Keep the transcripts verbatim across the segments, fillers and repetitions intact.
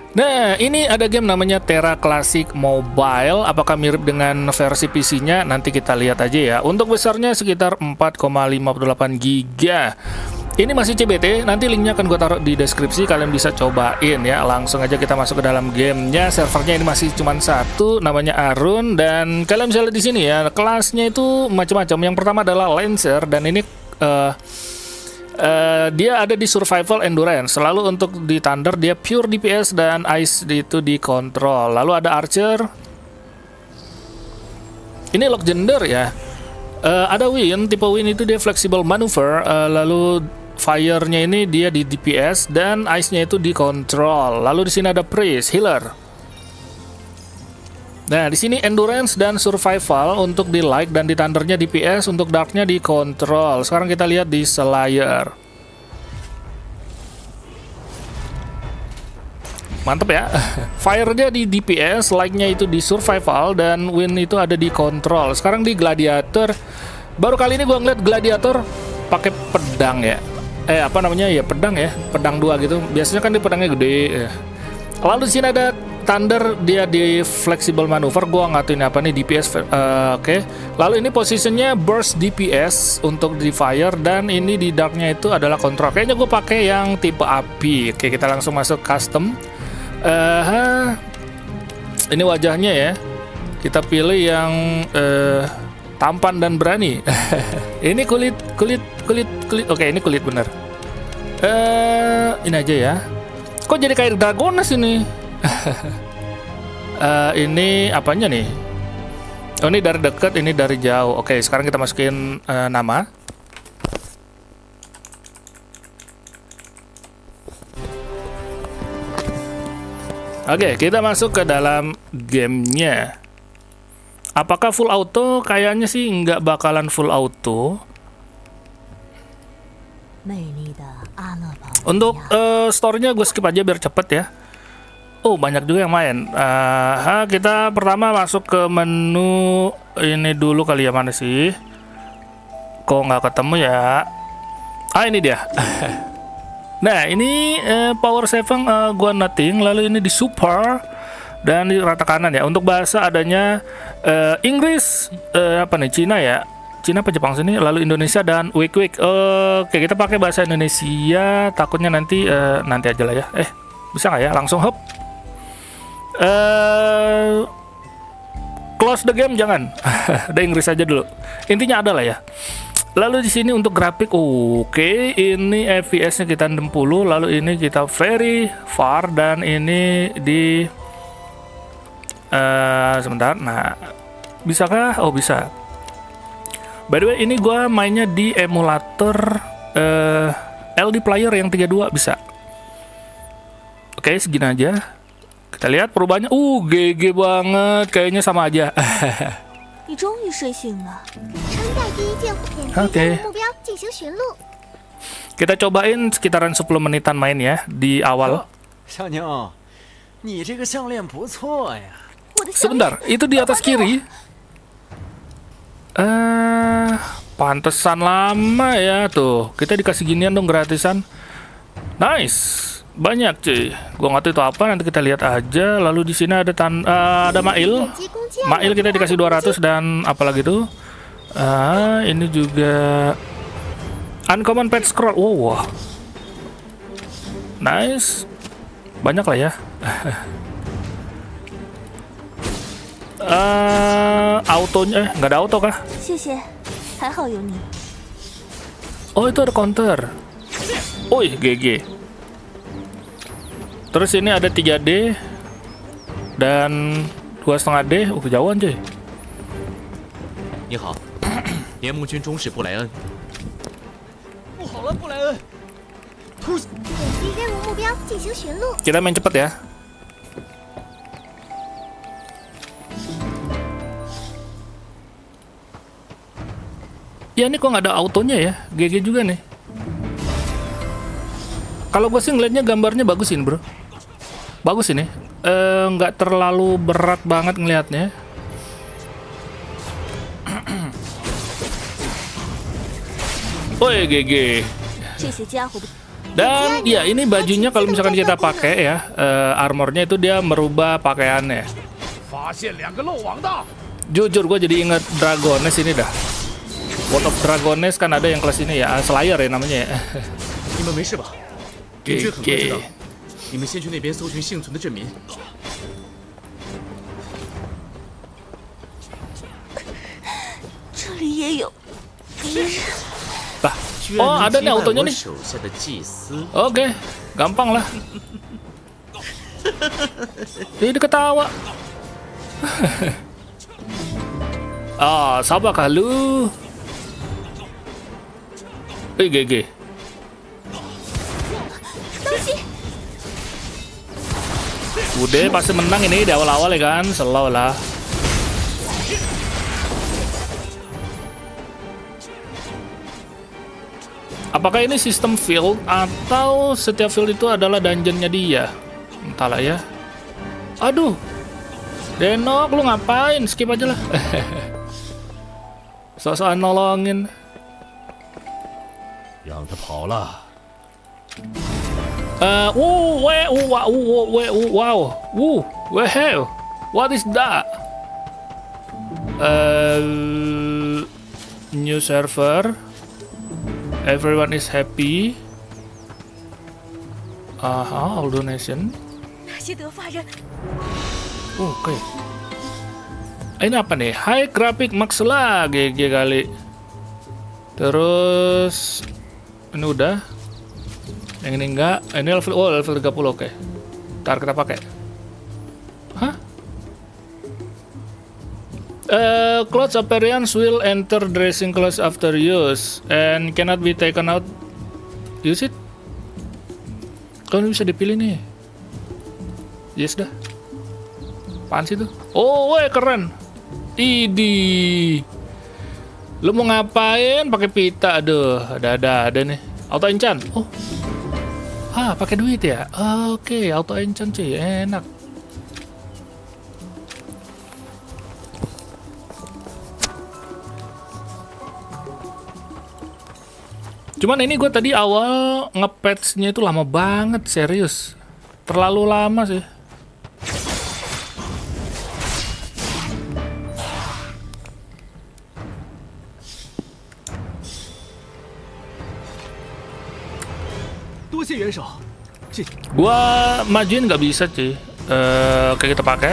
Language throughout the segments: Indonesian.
Nah, ini ada game namanya Terra Classic Mobile. Apakah mirip dengan versi P C-nya? Nanti kita lihat aja ya. Untuk besarnya sekitar empat koma lima delapan giga. Ini masih C B T, nanti linknya akan gue taruh di deskripsi, kalian bisa cobain ya. Langsung aja kita masuk ke dalam gamenya. Servernya ini masih cuma satu, namanya Arun, dan kalian bisa lihat di sini ya. Kelasnya itu macam-macam. Yang pertama adalah Lancer, dan ini uh, uh, dia ada di Survival Endurance. Lalu untuk di Thunder dia Pure D P S dan Ice itu di Control. Lalu ada Archer. Ini Legendary ya. Uh, ada Win, tipe Win itu dia Flexible Maneuver. Uh, lalu Fire-nya ini dia di D P S dan Ice-nya itu di Control. Lalu di sini ada Priest, Healer. Nah, di sini Endurance dan Survival untuk di Light, dan di Thunder-nya D P S, untuk Dark-nya di Control. Sekarang kita lihat di Slayer. Mantep ya. Fire-nya di D P S, Light-nya itu di Survival, dan Win itu ada di Control. Sekarang di Gladiator. Baru kali ini gua ngeliat Gladiator pakai pedang ya. Eh apa namanya ya, pedang ya, pedang dua gitu. Biasanya kan di pedangnya gede. Ya. Lalu di sini ada Thunder, dia di Flexible Maneuver. Gua nggak tahu ini apa nih, D P S. Uh, Oke. Okay. Lalu ini posisinya Burst D P S untuk di Fire, dan ini di Darknya itu adalah Control. Kayaknya gue pakai yang tipe api. Oke, kita langsung masuk custom. Uh, ini wajahnya ya. Kita pilih yang uh, tampan dan berani. Ini kulit, kulit, kulit, kulit. Oke, ini kulit bener. Eh, uh, ini aja ya. Kok jadi kayak Dragones ini? uh, ini apanya nih? Oh, ini dari dekat, ini dari jauh. Oke, sekarang kita masukin uh, nama. Oke, kita masuk ke dalam gamenya. Apakah full auto? Kayaknya sih nggak bakalan full auto. Untuk uh, story-nya gue skip aja biar cepet ya. Oh, banyak juga yang main. Uh, kita pertama masuk ke menu ini dulu kali ya, mana sih? Kok nggak ketemu ya? Ah, ini dia. Nah, ini uh, power saving uh, gue nothing. Lalu ini di super. Dan di rata kanan ya. Untuk bahasa adanya uh, Inggris, uh, apa nih, Cina ya, Cina apa Jepang sini, lalu Indonesia dan Wik Wik. Uh, oke, kita pakai bahasa Indonesia. Takutnya nanti uh, nanti aja lah ya. Eh, bisa nggak ya? Langsung hop. Uh, close the game jangan. Ada Inggris aja dulu. Intinya ada lah ya. Lalu di sini untuk grafik, oke, okay, ini F P S-nya kita enam puluh. Lalu ini kita very far, dan ini di Uh, sebentar, nah bisakah? Oh, bisa. By the way, ini gue mainnya di emulator uh, L D player yang tiga puluh dua, bisa. Oke, okay, segini aja. Kita lihat perubahannya. Uh, G G banget, kayaknya sama aja. Oke. Okay. Kita cobain sekitaran sepuluh menitan main ya di awal. Sebentar, itu di atas kiri. Eh, uh, pantesan lama ya tuh. Kita dikasih ginian dong gratisan. Nice, banyak cuy. Gua nggak tahu itu apa. Nanti kita lihat aja. Lalu di sini ada tan uh, ada Mail. Mail kita dikasih dua ratus dan apalagi tuh. Ah, uh, ini juga uncommon pet scroll. Wow, nice, banyak lah ya. Uh, autonya eh nggak ada auto kah? Oh, itu ada counter. Oi, G G. Terus ini ada tiga D dan dua setengah D. Oh, kejauhan cuy. 你好，联盟军中使布莱恩。不好了，布莱恩！突袭！点击任务目标进行寻路。 Kita main cepet ya. Ya, ini kok nggak ada autonya ya, G G juga nih. Kalau gue sih ngeliatnya gambarnya bagusin bro, bagus ini, nggak e, terlalu berat banget ngelihatnya. Woi, G G. Dan ya ini bajunya kalau misalkan kita pakai ya, uh, armornya itu dia merubah pakaiannya. Jujur gue jadi inget Dragones ini dah. World of Dragones kan ada yang kelas ini ya, Slayer ya namanya ya. Oke. 你们先去那边搜寻幸存的镇民。 这里也有敌人。 Bah, oh ada nih autonya nih. Oke, gampang lah. Ini ketawa. Ah, sabar kah lu? Eh, G G. Udah pasti menang ini di awal-awal ya kan, slow lah. Apakah ini sistem field atau setiap field itu adalah dungeonnya dia? Entahlah ya. Aduh, Denok lu ngapain? Skip aja lah. Sok-sokan nolongin. Yang terpaulah. Uh, ooh, where, ooh, wow, ooh, where, ooh, wow, ooh, where hell? What is that? Uh, new server. Everyone is happy. Aha, all donation. Oke. Okay. Ini apa nih? High graphic max lah, G G kali. Terus ini udah. Yang ini enggak, ini level, oh level tiga puluh, oke. Okay. Ntar kita pakai. Hah? Uh, clothes appearance will enter dressing clothes after use and cannot be taken out. Use it? Kalau bisa dipilih nih. Yes dah. Apaan sih tuh? Oh, weh keren. Idi. Lu mau ngapain pakai pita? Aduh, ada-ada ada nih. Auto enchant. Oh. Ah, pakai duit ya? Oke, okay, auto enchant cuy, enak. Cuman ini gue tadi awal nge-patch-nya itu lama banget, serius. Terlalu lama sih. Gua majuin nggak bisa sih. Uh, Oke, kita pakai.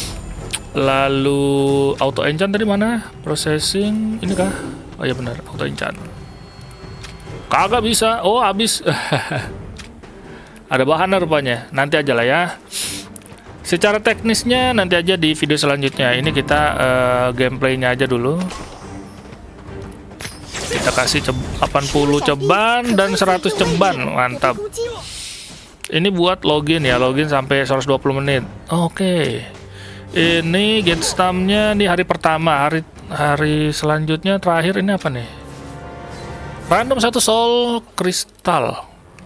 Lalu auto enchant tadi mana? Processing ini kah? Oh iya benar, auto enchant. Kagak bisa. Oh, habis. Ada bahan rupanya. Nanti aja lah ya. Secara teknisnya nanti aja di video selanjutnya. Ini kita uh, gameplaynya aja dulu. Kita kasih delapan puluh ceban dan seratus ceban. Mantap. Ini buat login ya, login sampai seratus dua puluh menit. Oke. Okay. Ini get stamp-nya di hari pertama, hari hari selanjutnya terakhir ini apa nih? Random satu soul kristal.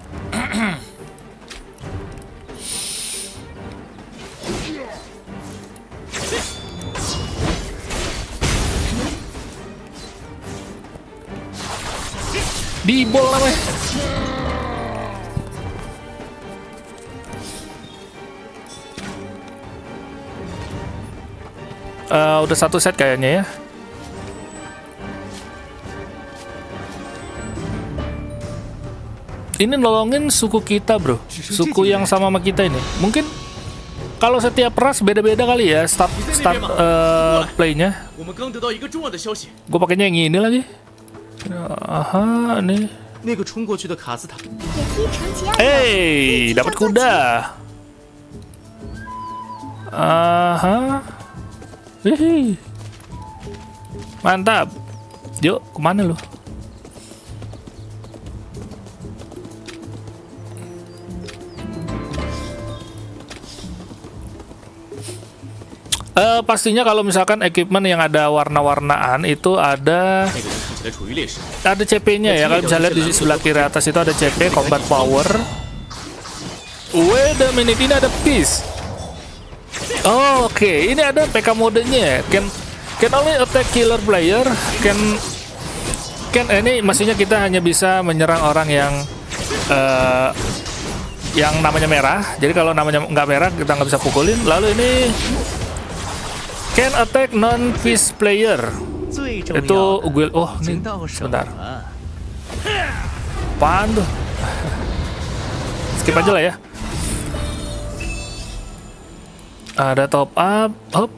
Di bol namanya. Uh, udah satu set kayaknya ya. Ini nolongin suku kita bro, suku yang sama sama kita ini. Mungkin kalau setiap ras beda-beda kali ya start start uh, playnya. Gue pakainya yang ini lagi. Aha, nih. Hey, dapat kuda. Aha. Hihi. Mantap. Yuk, kemana lu? Uh, pastinya kalau misalkan equipment yang ada warna-warnaan itu ada ada C P-nya ya. Kalau bisa lihat di sebelah kiri atas itu ada C P combat power. Wait a minute, ini ada piece. Oh, oke, okay. Ini ada P K modenya. Can can only attack killer player. Can can ini maksudnya kita hanya bisa menyerang orang yang uh, yang namanya merah. Jadi kalau namanya nggak merah kita nggak bisa pukulin. Lalu ini can attack non-peace player. Itu gue oh ini sebentar. Apaan tuh? Skip aja lah ya. Ada top up, hop.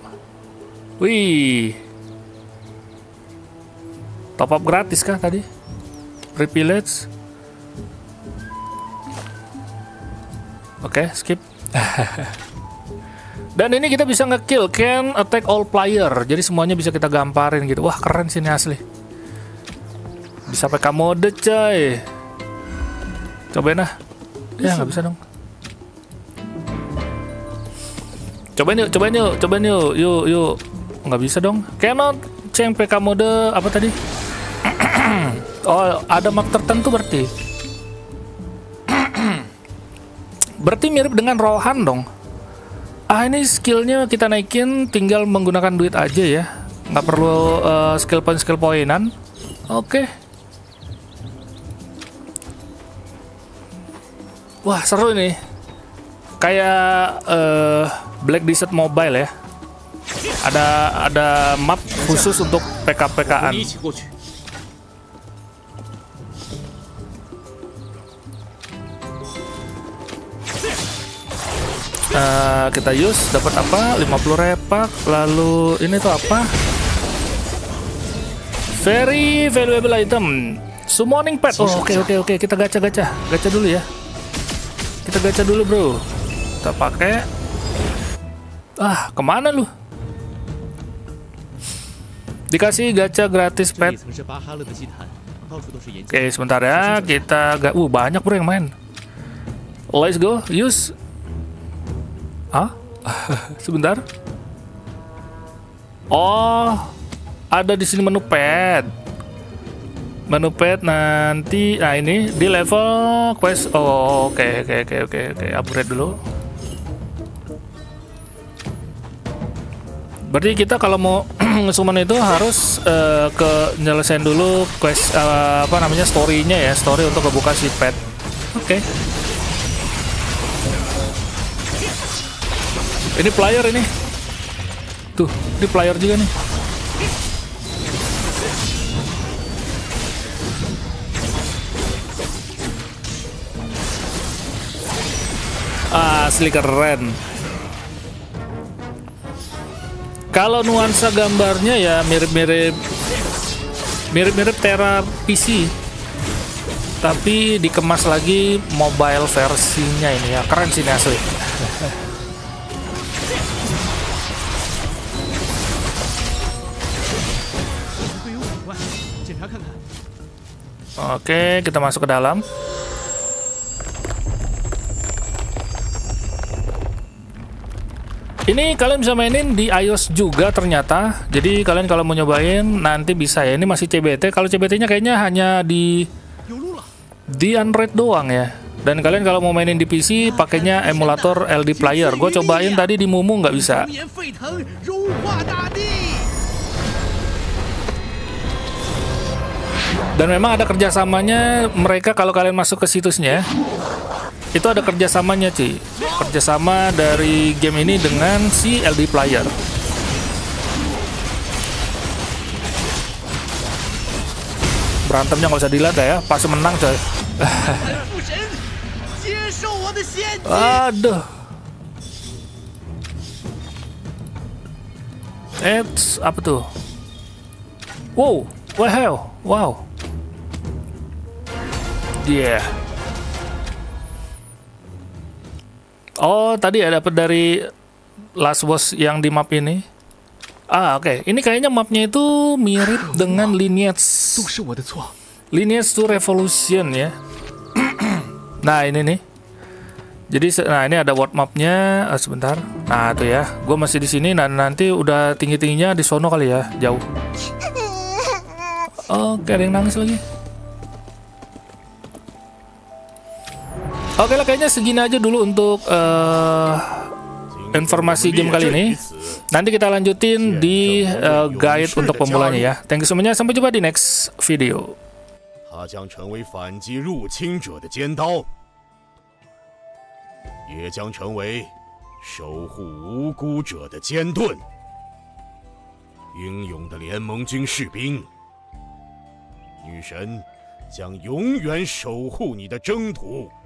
Wih. Top up gratis kah tadi? Privilege. Oke, okay, skip. Dan ini kita bisa nge-kill can attack all player. Jadi semuanya bisa kita gamparin gitu. Wah, keren sih ini asli. Bisa P K mode coy. Cobain ah. Ya nggak bisa dong. Cobain yuk, cobain yuk, cobain yuk, yuk, yuk. Nggak bisa dong. Cannot change P K mode apa tadi? Oh, ada map tertentu berarti. Berarti mirip dengan Rohan dong. Ah, ini skillnya kita naikin tinggal menggunakan duit aja ya. Nggak perlu uh, skill point skill poinan. Oke. Okay. Wah, seru ini. Kayak uh, Black Desert Mobile ya. Ada ada map khusus untuk P K P K-an. Uh, kita use dapat apa? lima puluh repak. Lalu ini tuh apa? Very valuable item. Summoning pet. Oh, oke oke oke, kita gacha-gacha. Gacha dulu ya. Kita gacha dulu, Bro. Kita pakai. Ah, kemana lu? Dikasih gacha gratis pet. Oke, sebentar ya. Kita gak. Uh, banyak bro yang main. Let's go. Use. Hah? Sebentar. Oh, ada di sini menu pet. Menu pet nanti. Nah ini di level quest. Oh, oke okay, oke okay, oke okay, oke oke. Upgrade dulu. Berarti kita kalau mau summon itu harus uh, ke nyelesain dulu quest uh, apa namanya story-nya ya, story untuk kebuka si pet. Oke. Okay. Ini player ini. Tuh, ini player juga nih. Asli keren. Kalau nuansa gambarnya ya mirip-mirip mirip-mirip Terra P C, tapi dikemas lagi mobile versinya ini ya. Keren sih ini asli. Oke, kita masuk ke dalam. Ini kalian bisa mainin di iOS juga ternyata. Jadi kalian kalau mau nyobain nanti bisa ya. Ini masih C B T. Kalau C B T-nya kayaknya hanya di di Android doang ya. Dan kalian kalau mau mainin di P C pakainya emulator L D Player. Gue cobain tadi di Mumu nggak bisa. Dan memang ada kerjasamanya mereka kalau kalian masuk ke situsnya. Itu ada kerjasamanya Ci. Kerjasama dari game ini dengan si L D Player. Berantemnya nggak usah dilihat ya, pas menang coy. Aduh. Eits, apa tuh? Wow, wow, wow. Yeah. Oh, tadi ya dapat dari Last Boss yang di map ini. Ah, oke. Okay. Ini kayaknya mapnya itu mirip dengan Lineage. Lineage to Revolution ya. Nah, ini nih. Jadi, nah ini ada world mapnya. Ah, sebentar. Nah, tuh ya. Gue masih di sini. Nah, nanti udah tinggi-tingginya di sono kali ya, jauh. Oke, okay, ada yang nangis lagi. Oke lah, kayaknya segini aja dulu untuk uh, informasi game kali ini. Nanti kita lanjutin di uh, guide untuk pemulanya ya. Thank you semuanya, sampai jumpa di next video. 它将成为反击入侵者的尖刀，也将成为守护无辜者的坚盾。英勇的联盟军士兵，女神将永远守护你的征途。